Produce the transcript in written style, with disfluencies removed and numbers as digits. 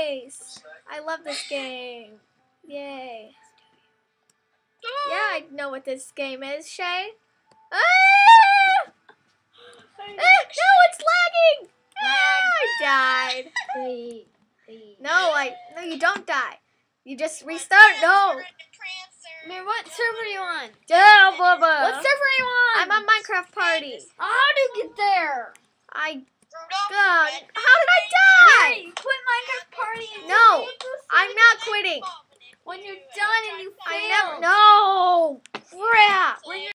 Nice. I love this game. Yay. Yeah, I know what this game is, Shay. Ah! No, it's lagging. I died. No, you don't die. You just restart. No. Man, what server are you on? Yeah, Bubba. What server are you on? I'm on Minecraft Party. How do you get there? How did I die? Hey, quit Minecraft Party. And No, I'm not quitting. When you're done and you fail. No. Crap. When you're